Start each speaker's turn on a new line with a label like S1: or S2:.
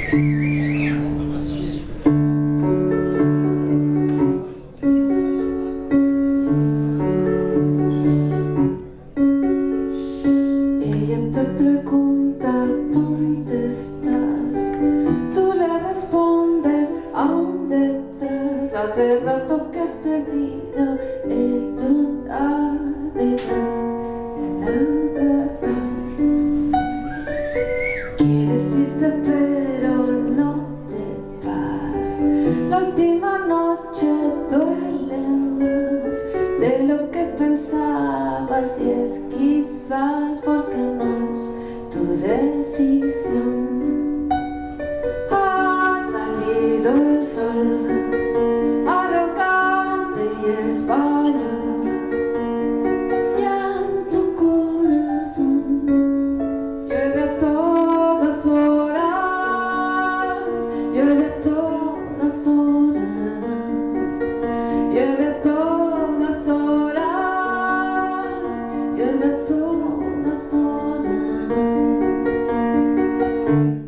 S1: Ella te pregunta dónde estás, tú le respondes aún detrás. Hace rato que has perdido toda quieres irte pero no te vas. La última noche duele más de lo que pensabas y es quizás porque no es tu decisión. Ha salido el sol arrogante y español, y en tu corazón llueve a todas horas, llueve a todas horas, llueve a todas horas, llueve a todas horas.